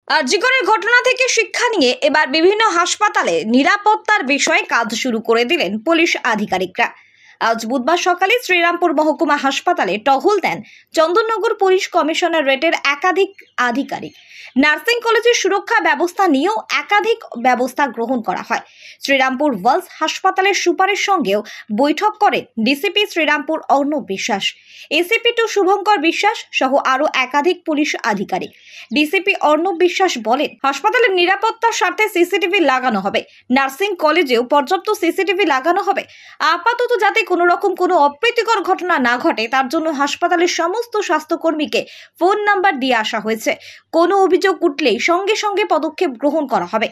আরজিকরের ঘটনা থেকে শিক্ষা নিয়ে এবার বিভিন্ন হাসপাতালে নিরাপত্তার বিষয়ে কাজ শুরু করে দিলেন পুলিশ আধিকারিকরা। আজ বুধবার সকালে শ্রীরামপুর মহকুমা হাসপাতালে টহল দেন চন্দননগর পুলিশ কমিশনারেটের একাধিক আধিকারিক। নার্সিং কলেজের সুরক্ষা ব্যবস্থা নিয়েও একাধিক ব্যবস্থা গ্রহণ করা হয়। শ্রীরামপুর ওয়ালস হাসপাতালের সুপারের সঙ্গেও বৈঠক করেন ডিসিপি শ্রীরামপুর অর্ণব বিশ্বাস, এসিপি 2 শুভঙ্কর বিশ্বাস সহ আরও একাধিক পুলিশ আধিকারিক। ডিসিপি অর্ণব বিশ্বাস বলেন, হাসপাতালের নিরাপত্তার স্বার্থে সিসিটিভি লাগানো হবে। নার্সিং কলেজেও পর্যাপ্ত সিসিটিভি লাগানো হবে। আপাতত যাতে কোনো রকম কোনো অপ্রীতিকর ঘটনা না ঘটে তার জন্য হাসপাতালের সমস্ত স্বাস্থ্যকর্মীকে ফোন নাম্বার দিয়ে আসা হয়েছে। কোনো অভিযোগ উঠলেই সঙ্গে সঙ্গে পদক্ষেপ গ্রহণ করা হবে।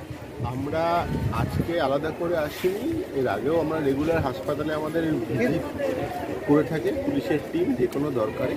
আমরা আজকে আলাদা করে আসিনি, এর আগেও আমরা রেগুলার হাসপাতালে আমাদের ভিজিট করে থাকি পুলিশের টিম যে কোনো দরকারে।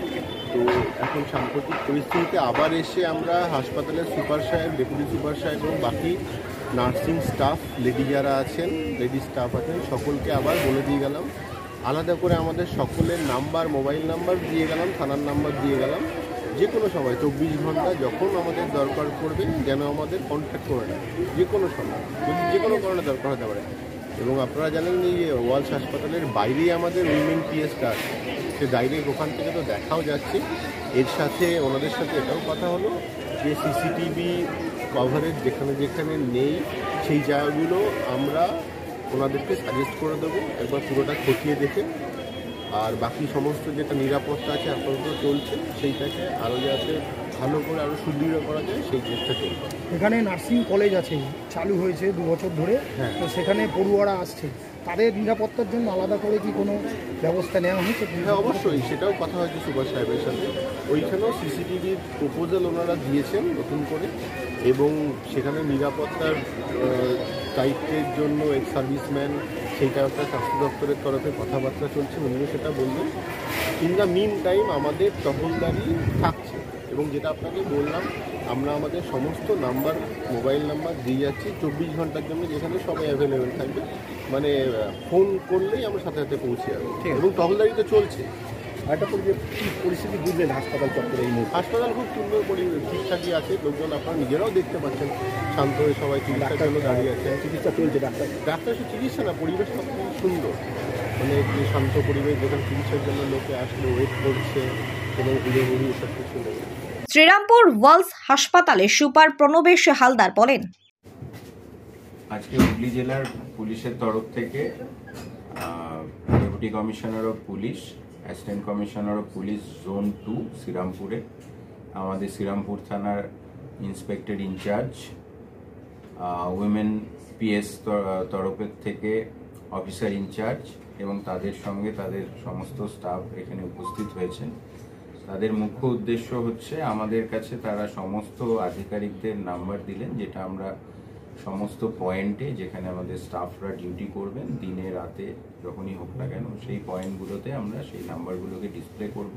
তো এখন সাম্প্রতিক পরিস্থিতিতে আবার এসে আমরা হাসপাতালের সুপার সাহেব, ডেপুটি সুপার সাহেব এবং বাকি নার্সিং স্টাফ, লেডি যারা আছেন, লেডি স্টাফ আছেন, সকলকে আবার বলে দিয়ে গেলাম। আলাদা করে আমাদের সকলের নাম্বার, মোবাইল নাম্বার দিয়ে গেলাম, থানার নাম্বার দিয়ে গেলাম। যে কোনো সময় 24 ঘন্টা যখন আমাদের দরকার পড়বে যেন আমাদের কন্ট্যাক্ট করে নেয়, যে কোনো সময়, যদি যে কোনো কারণে দরকার হতে পারে। এবং আপনারা জানেন এই ওয়ালস হাসপাতালের বাইরেই আমাদের উইমেন পিএসটা আছে, সে ডাইরেক্ট ওখান থেকে তো দেখাও যাচ্ছে। এর সাথে ওনাদের সাথে এটাও কথা হলো যে সিসিটিভি কভারেজ যেখানে যেখানে নেই সেই জায়গাগুলো আমরা ওনাদেরকে সাজেস্ট করে দেবো, একবার পুরোটা খতিয়ে দেখে। আর বাকি সমস্ত যেটা নিরাপত্তা আছে আপাতত চলছে, সেইটাকে আরও যাতে ভালো করে আরও সুদৃঢ় করা যায় সেই চেষ্টা চলবে। এখানে নার্সিং কলেজ আছে, চালু হয়েছে 2 বছর ধরে। হ্যাঁ, তো সেখানে পড়ুয়ারা আসছে, তাদের নিরাপত্তার জন্য আলাদা করে কি কোনো ব্যবস্থা নেওয়া হয়েছে? হ্যাঁ, অবশ্যই সেটাও কথা হয়েছে সুপার সাহেবের সাথে। ওইখানেও সিসিটিভির প্রপোজাল ওনারা দিয়েছেন নতুন করে, এবং সেখানে নিরাপত্তার দায়িত্বের জন্য এক্স সার্ভিসম্যান সেইটা একটা স্বাস্থ্য দপ্তরের তরফে কথাবার্তা চলছে, উনিও সেটা বললেন। ইন দ্য মিন টাইম আমাদের টহলদারি থাকছে, এবং যেটা আপনাকে বললাম আমরা আমাদের সমস্ত নাম্বার, মোবাইল নাম্বার দিয়ে যাচ্ছি 24 ঘন্টার জন্য, যেখানে সবাই অ্যাভেলেবেল থাকবে। মানে ফোন করলেই আমরা সাথে সাথে পৌঁছে যাবো, এবং টহলদারি তো চলছে। একটা পরিস্থিতি বুঝলেন হাসপাতাল চত্বরে এই মুহূর্তে? হাসপাতাল খুব সুন্দর ঠিকঠাকই আছে, লোকজন আপনারা নিজেরাও দেখতে পাচ্ছেন, শান্ত হয়ে সবাই চিকিৎসার জন্য দাঁড়িয়ে আছে। চিকিৎসা চলছে, ডাক্তার শুধু চিকিৎসা না, পরিবেশ সব খুব সুন্দর, মানে যে শান্ত পরিবেশ, যেখানে চিকিৎসার জন্য লোকে আসলে ওয়েট করছে এবং ঘুরে ঘুরিয়ে সব কিছু নেই। শ্রীরামপুর ওয়ালস হাসপাতালে সুপার প্রণবেশ হালদার বলেন, আজকে হুগলি জেলার পুলিশের তরফ থেকে deputy commissioner of police, assistant commissioner of police zone 2 শ্রীরামপুরে, আমাদের শ্রীরামপুর থানার ইন্সপেক্টর ইনচার্জ, উইমেন পিএস তরফের থেকে অফিসার ইনচার্জ এবং তাদের সঙ্গে তাদের সমস্ত স্টাফ এখানে উপস্থিত হয়েছেন। তাদের মুখ্য উদ্দেশ্য হচ্ছে আমাদের কাছে তারা সমস্ত আধিকারিকদের নাম্বার দিলেন, যেটা আমরা সমস্ত পয়েন্টে যেখানে আমাদের স্টাফরা ডিউটি করবেন দিনে রাতে যখনই হোক না কেন, সেই পয়েন্টগুলোতে আমরা সেই নাম্বারগুলোকে ডিসপ্লে করব।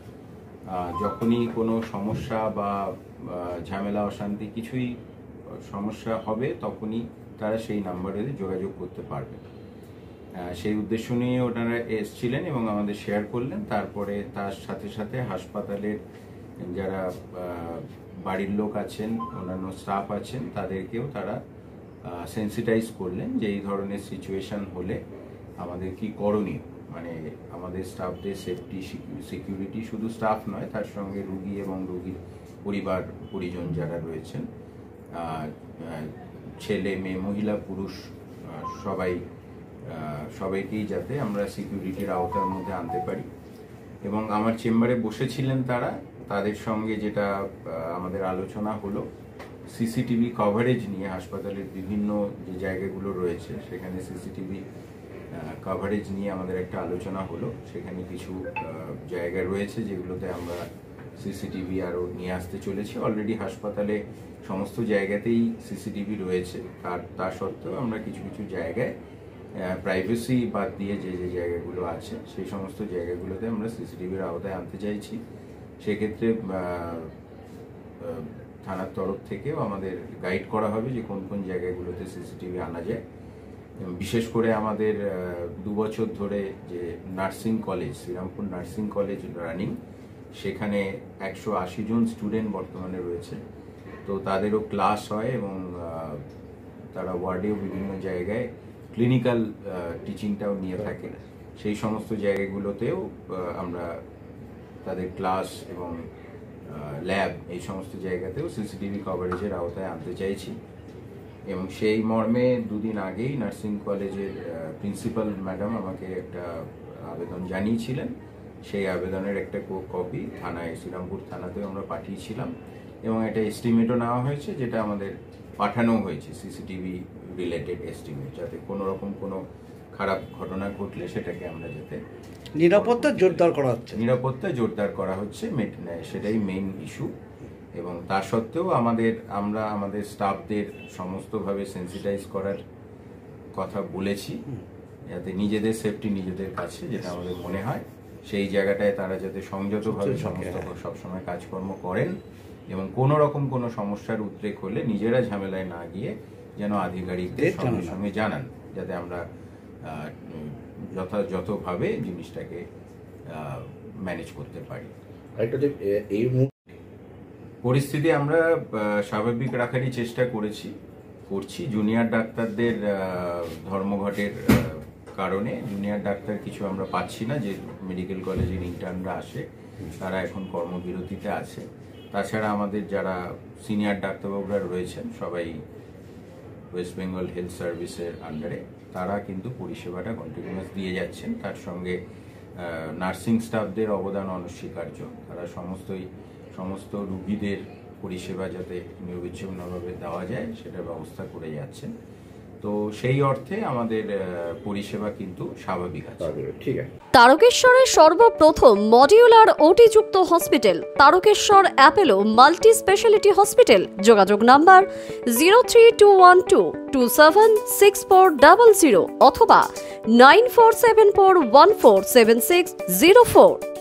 যখনই কোনো সমস্যা বা ঝামেলা অশান্তি কিছুই সমস্যা হবে তখনই তারা সেই নাম্বারে যোগাযোগ করতে পারবে। সেই উদ্দেশ্য নিয়ে ওনারা এসেছিলেন এবং আমাদের শেয়ার করলেন। তারপরে তার সাথে সাথে হাসপাতালের যারা বাড়ির লোক আছেন, অন্যান্য স্টাফ আছেন, তাদেরকেও তারা সেন্সিটাইজ করলেন যে এই ধরনের সিচুয়েশন হলে আমাদের কি করণীয়। মানে আমাদের স্টাফদের সেফটি, সিকিউরিটি, শুধু স্টাফ নয়, তার সঙ্গে রুগী এবং রুগীর পরিবার পরিজন যারা রয়েছেন, ছেলে মেয়ে, মহিলা পুরুষ, সবাইকেই যাতে আমরা সিকিউরিটির আওতার মধ্যে আনতে পারি। এবং আমার চেম্বারে বসেছিলেন তারা, তাদের সঙ্গে যেটা আমাদের আলোচনা হলো সিসিটিভি কভারেজ নিয়ে। হাসপাতালের বিভিন্ন যে জায়গাগুলো রয়েছে সেখানে সিসিটিভি কভারেজ নিয়ে আমাদের একটা আলোচনা হলো। সেখানে কিছু জায়গা রয়েছে যেগুলোতে আমরা সিসিটিভি আরও নিয়ে আসতে চলেছি। অলরেডি হাসপাতালে সমস্ত জায়গাতেই সিসিটিভি রয়েছে, তা সত্ত্বেও আমরা কিছু কিছু জায়গায় প্রাইভেসি বাদ দিয়ে যে যে জায়গাগুলো আছে সেই সমস্ত জায়গাগুলোতে আমরা সিসিটিভির আওতায় আনতে চাইছি। সেক্ষেত্রে থানার তরফ থেকেও আমাদের গাইড করা হবে যে কোন কোন জায়গাগুলোতে সিসিটিভি আনা যায়। বিশেষ করে আমাদের 2 বছর ধরে যে nursing college, Serampore nursing college running, সেখানে 180 জন স্টুডেন্ট বর্তমানে রয়েছে। তো তাদেরও ক্লাস হয় এবং তারা ওয়ার্ডেও বিভিন্ন জায়গায় ক্লিনিক্যাল টিচিংটাও নিয়ে থাকে। সেই সমস্ত জায়গাগুলোতেও আমরা তাদের ক্লাস এবং ল্যাব এই সমস্ত জায়গাতেও সিসিটিভি কভারেজের আওতায় আনতে চাইছি। এবং সেই মর্মে দুদিন আগেই নার্সিং কলেজের প্রিন্সিপাল ম্যাডাম আমাকে একটা আবেদন জানিয়েছিলেন। সেই আবেদনের একটা কপি থানায়, শ্রীরামপুর থানাতেও আমরা পাঠিয়েছিলাম এবং একটা এস্টিমেটও নেওয়া হয়েছে, যেটা আমাদের পাঠানো হয়েছে, সিসিটিভি রিলেটেড এস্টিমেট, যাতে কোনো রকম কোনো খারাপ ঘটনা ঘটলে সেটাকে আমরা যাতে নিরাপত্তা জোরদার করা হচ্ছে। নিরাপত্তা জোরদার করা হচ্ছে, সেটাই মেইন ইস্যু। এবং তা সত্ত্বেও আমরা আমাদের স্টাফদের সমস্তভাবে সেন্সিটাইজ করার কথা বলেছি, যাতে নিজেদের সেফটি নিজেদের কাছে, যেটা আমাদের মনে হয় সেই জায়গাটায় তারা যাতে সংযতভাবে সবসময় কাজকর্ম করেন এবং কোনো রকম কোনো সমস্যার উদ্রেক হলে নিজেরা ঝামেলায় না গিয়ে যেন আধিকারিকদের সঙ্গে সঙ্গে জানান, যাতে আমরা যথাযথভাবে জিনিসটাকে ম্যানেজ করতে পারি। এই পরিস্থিতি আমরা স্বাভাবিক রাখারই চেষ্টা করছি। জুনিয়র ডাক্তারদের ধর্মঘটের কারণে জুনিয়র ডাক্তার কিছু আমরা পাচ্ছি না, যে মেডিকেল কলেজের ইন্টার্নরা আসে তারা এখন কর্মবিরতিতে আছে। তাছাড়া আমাদের যারা সিনিয়র ডাক্তারবাবুরা রয়েছেন সবাই ওয়েস্ট বেঙ্গল হেলথ সার্ভিসের আন্ডারে, তারা কিন্তু পরিষেবাটা কন্টিনিউয়াস দিয়ে যাচ্ছেন। তার সঙ্গে নার্সিং স্টাফদের অবদান অনস্বীকার্য। তারা সমস্ত রুগীদের পরিষেবা যাতে নিরবিচ্ছিন্নভাবে দেওয়া যায় সেটার ব্যবস্থা করে যাচ্ছেন। তো সেই অর্থে আমাদের পরিষেবা কিন্তু স্বাভাবিক আছে। ঠিক আছে। তারকেশ্বরের সর্বপ্রথম মডিউলার ওটি যুক্ত hospital Tarakeswar Apollo multi speciality hospital. যোগাযোগ নাম্বার 03212276400 অথবা 9474147604।